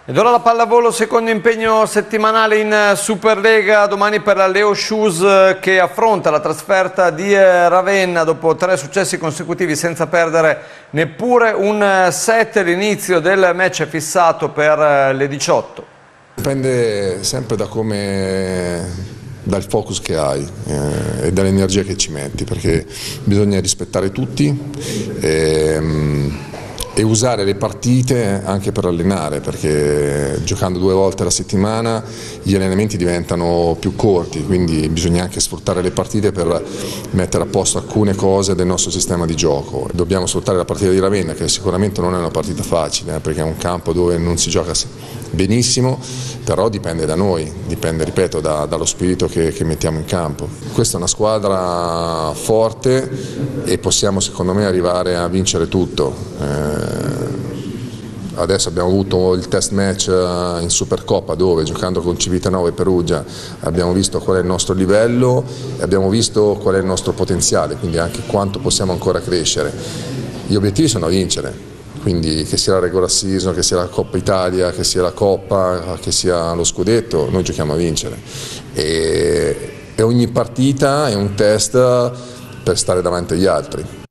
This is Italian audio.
Ed ora la pallavolo, secondo impegno settimanale in Superlega, domani per la Leo Shoes che affronta la trasferta di Ravenna dopo 3 successi consecutivi senza perdere neppure un set. L'inizio del match è fissato per le 18. Dipende sempre dal focus che hai e dall'energia che ci metti, perché bisogna rispettare tutti e usare le partite anche per allenare, perché giocando 2 volte alla settimana gli allenamenti diventano più corti, quindi bisogna anche sfruttare le partite per mettere a posto alcune cose del nostro sistema di gioco. Dobbiamo sfruttare la partita di Ravenna, che sicuramente non è una partita facile, perché è un campo dove non si gioca benissimo, però dipende da noi, dipende, ripeto, dallo spirito che mettiamo in campo. Questa è una squadra forte e possiamo, secondo me, arrivare a vincere tutto. Adesso abbiamo avuto il test match in Supercoppa, dove giocando con Civitanova e Perugia abbiamo visto qual è il nostro livello e abbiamo visto qual è il nostro potenziale, quindi anche quanto possiamo ancora crescere. Gli obiettivi sono a vincere, quindi che sia la regular season, che sia la Coppa Italia, che sia la Coppa, che sia lo scudetto, noi giochiamo a vincere e ogni partita è un test per stare davanti agli altri.